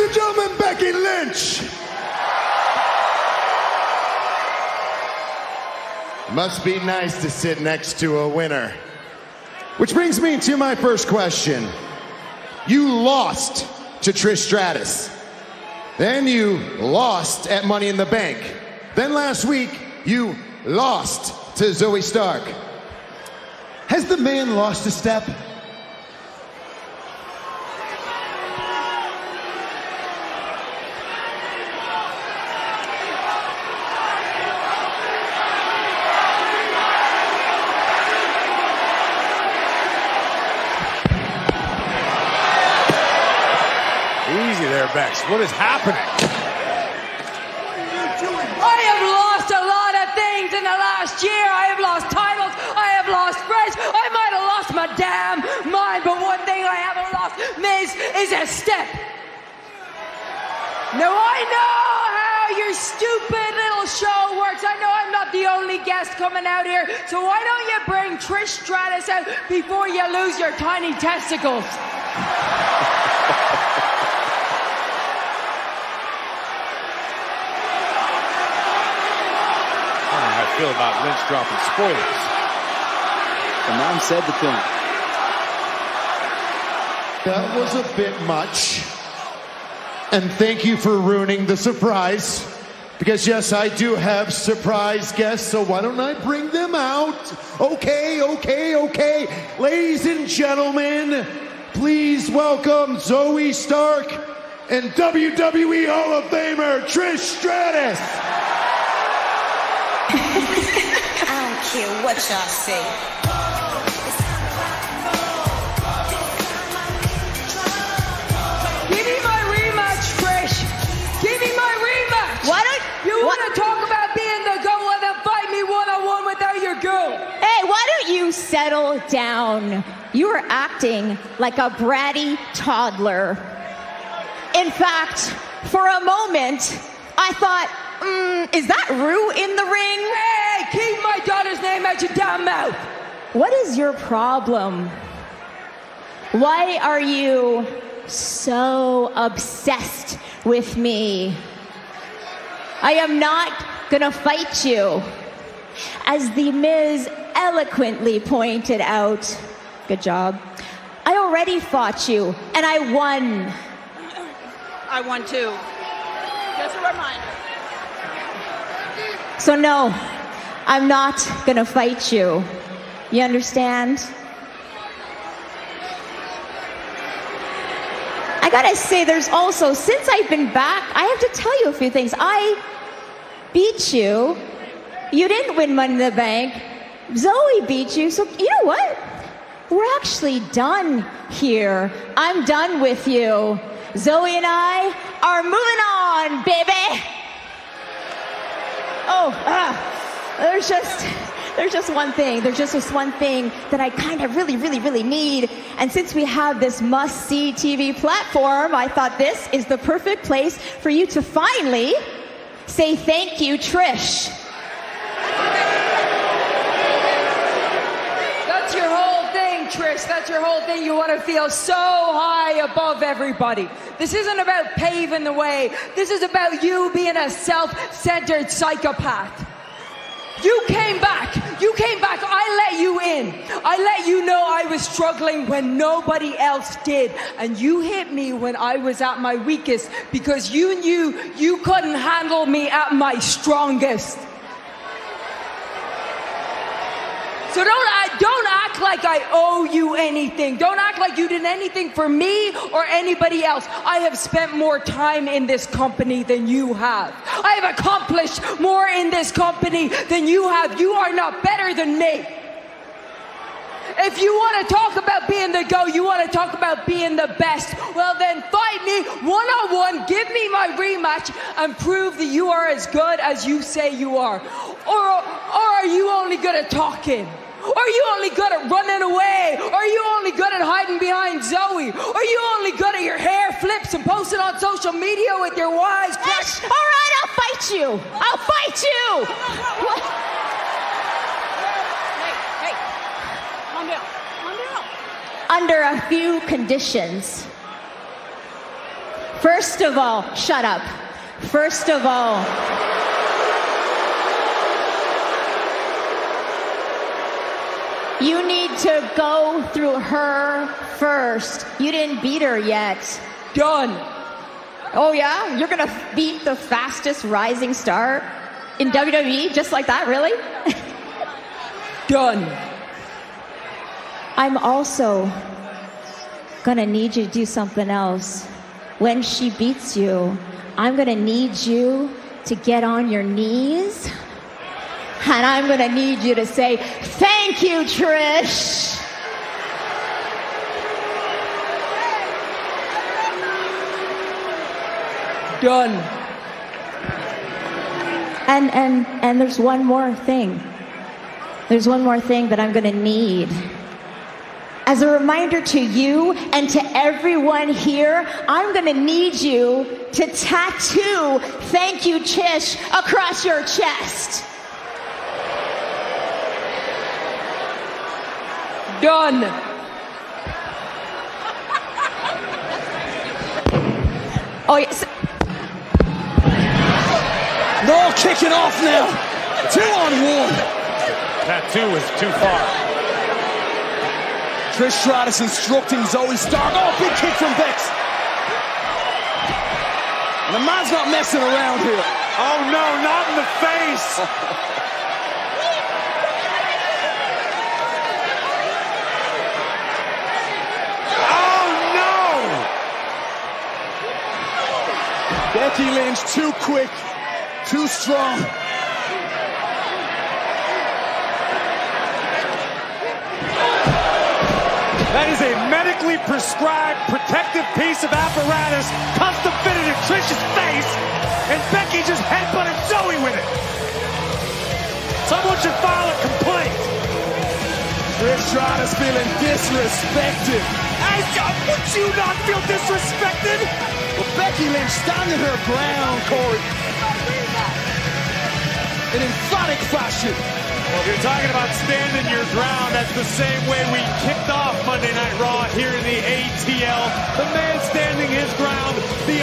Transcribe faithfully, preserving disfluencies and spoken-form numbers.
and gentlemen, Becky Lynch. Must be nice to sit next to a winner. Which brings me to my first question. You lost to Trish Stratus. Then you lost at Money in the Bank. Then last week, you lost to Zoe Stark. Has the man lost a step? Easy there, Bex. What is happening? I have lost a lot of things in the last year. I have lost titles. I have lost friends. I might have lost my damn mind, but one thing I haven't lost, Miz, is a step. Now I know how your stupid little show works. I know I'm not the only guest coming out here, so why don't you bring Trish Stratus out before you lose your tiny testicles? I feel about Lynch dropping spoilers. The mom said the thing. That was a bit much. And thank you for ruining the surprise. Because yes, I do have surprise guests, so why don't I bring them out? Okay, okay, okay. Ladies and gentlemen, please welcome Zoe Stark and W W E Hall of Famer Trish Stratus. I don't care what y'all say. Give me my rematch, Trish. Give me my rematch. Why don't you want what? to talk about being the go and then fight me one on one without your girl? Hey, why don't you settle down? You are acting like a bratty toddler. In fact, for a moment, I thought, mm, is that Rue in the ring? Hey, keep my daughter's name out your damn mouth. What is your problem? Why are you so obsessed with me? I am not gonna fight you. As the Miz eloquently pointed out, good job, I already fought you and I won. I won too. Just a reminder. So no, I'm not gonna fight you. You understand? I gotta say, there's also, since I've been back, I have to tell you a few things. I beat you. You didn't win Money in the Bank. Zoe beat you, so you know what? We're actually done here. I'm done with you. Zoe and I are moving on, baby. Oh, ah, there's just, there's just one thing. There's just this one thing that I kind of really, really, really need. And since we have this must-see T V platform, I thought this is the perfect place for you to finally say thank you, Trish. That's your whole thing, Trish. That's your whole thing. You want to feel so high above everybody. This isn't about paving the way. This is about you being a self-centered psychopath. You came back. You came back. I let you in. I let you know I was struggling when nobody else did. And you hit me when I was at my weakest because you knew you couldn't handle me at my strongest. So don't, don't act like I owe you anything. Don't act like you did anything for me or anybody else. I have spent more time in this company than you have. I have accomplished more in this company than you have. You are not better than me. If you want to talk about being the GOAT, you want to talk about being the best, well then fight me one-on-one, give me my rematch, and prove that you are as good as you say you are. Or, or are you only good at talking? Are you only good at running away? Are you only good at hiding behind Zoe? Are you only good at your hair flips and posting on social media with your wise crush? All right, I'll fight you. I'll fight you. What? Hey, hey, calm down, calm down. Under a few conditions. First of all, shut up. First of all, you need to go through her first. You didn't beat her yet. Done. Oh yeah? You're gonna beat the fastest rising star in W W E just like that, really? Done. I'm also gonna need you to do something else. When she beats you, I'm gonna need you to get on your knees, and I'm gonna need you to say, "Thank you, Trish." Done. And and and there's one more thing. There's one more thing that I'm gonna need. As a reminder to you and to everyone here, I'm gonna need you to tattoo "Thank you, Trish" across your chest. Done. Oh yes. They're all kicking off now. Two on one. Tattoo is too far. Trish Stratus instructing Zoe Stark. Oh, big kick from Bex. And the man's not messing around here. Oh no, not in the face. Oh no! Becky Lynch too quick, too strong. That is a medically prescribed protective piece of apparatus custom fitted in Trish's face, and Becky just headbutted Zoe with it. Someone should file a complaint. Trish Stratus feeling disrespected. I, would you not feel disrespected? Well, Becky Lynch standing her ground, Corey. In emphatic fashion. Well, if you're talking about standing your ground, that's the same way we kicked off Monday Night Raw here in the A T L. The man standing his ground, the